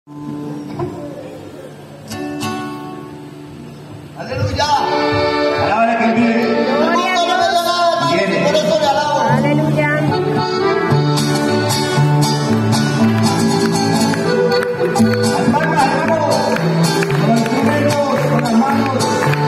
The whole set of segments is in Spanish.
Aleluya. Palabra que vive. Gloria a Dios. Viene. Por eso le alabo. Aleluya. Las palmas, hermanos. Con los instrumentos, con las manos.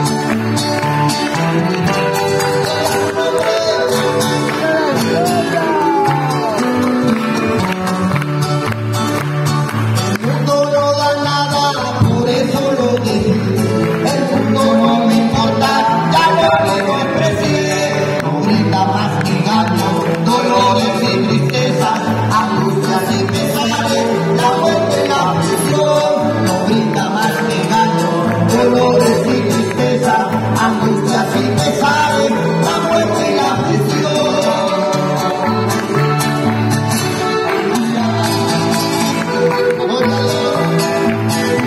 El mundo no da nada, por eso lo dije. El mundo no me importa, ya lo digo el presidente. No grita más que gallo, dolores y tristezas, angustias y pesares, la muerte y la prisión. No grita más que gallo, dolores y tristezas, angustias y pesares, la muerte y la prisión. Gloria a Dios.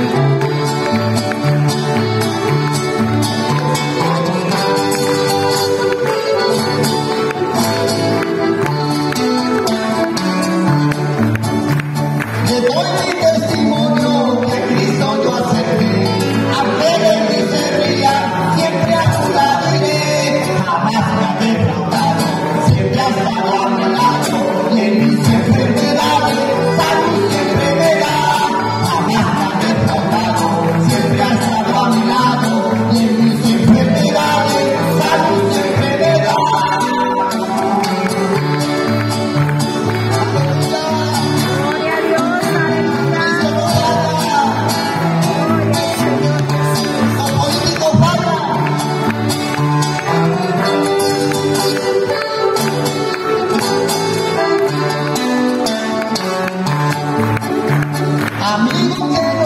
Le doy mi testimonio que Cristo yo acerqué, aunque de mí se ría, siempre a su lado iré, jamás me ha defraudado, siempre ha estado a mi lado, y en mis enfermedades, salud siempre me da, jamás me ha defraudado, siempre ha estado a mi lado, y en mis enfermedades, salud siempre me da. Gloria a Dios. Aleluya. Amigo que